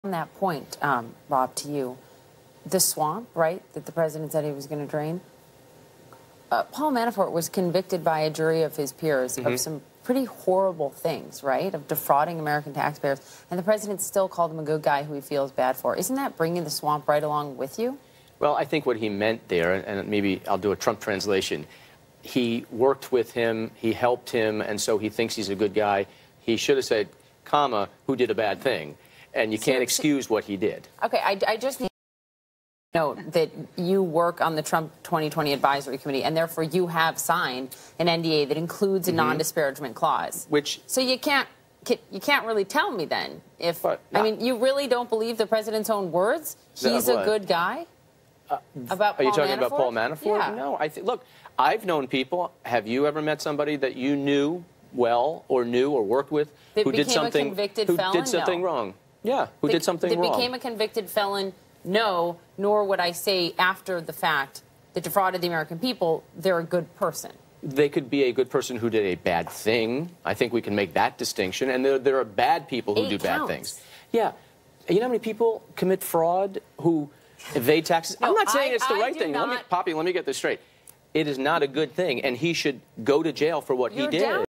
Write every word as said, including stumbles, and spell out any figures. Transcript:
On that point, um, Rob, to you, the swamp, right, that the president said he was going to drain, uh, Paul Manafort was convicted by a jury of his peers mm-hmm. of some pretty horrible things, right, of defrauding American taxpayers, and the president still called him a good guy who he feels bad for. Isn't that bringing the swamp right along with you? Well, I think what he meant there, and maybe I'll do a Trump translation, he worked with him, he helped him, and so he thinks he's a good guy. He should have said, comma, who did a bad thing. And you can't excuse what he did. Okay, I, I just need to note that you work on the Trump twenty twenty Advisory Committee, and therefore you have signed an N D A that includes a mm-hmm. non-disparagement clause. Which so you can't you can't really tell me then if but, I mean you really don't believe the president's own words? He's a good guy. Uh, about Paul Are you talking Manafort? about Paul Manafort? Yeah. No, I think. Look, I've known people. Have you ever met somebody that you knew well, or knew, or worked with, that who did something a convicted who felon? did something no. wrong? Yeah, who that, did something that wrong? That became a convicted felon? No, nor would I say after the fact that defrauded the American people, they're a good person. They could be a good person who did a bad thing. I think we can make that distinction. And there, there are bad people who Eight do counts. bad things. Yeah. You know how many people commit fraud who evade taxes? No, I'm not saying I, it's the I right thing. Not... Let me, Poppy, let me get this straight. It is not a good thing, and he should go to jail for what You're he did. Down